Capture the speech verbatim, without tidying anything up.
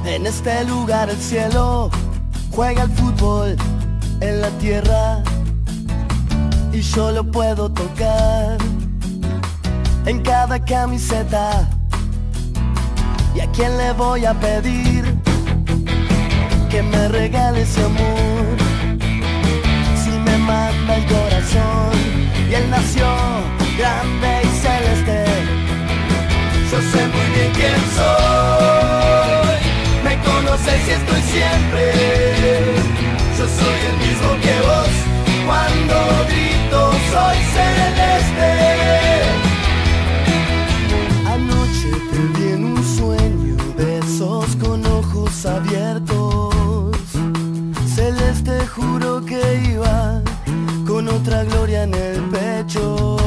En este lugar el cielo juega el fútbol en la tierra y yo lo puedo tocar en cada camiseta. ¿Y a quién le voy a pedir que me regale ese amor? Si me manda el corazón y él nació grande y celeste. Yo sé muy bien quién soy, me conoces y estoy siempre. Yo soy el mismo que vos cuando grito soy celeste. Anoche te vi en un sueño de esos con ojos abiertos. Celeste, juro que iba con otra gloria en el pecho.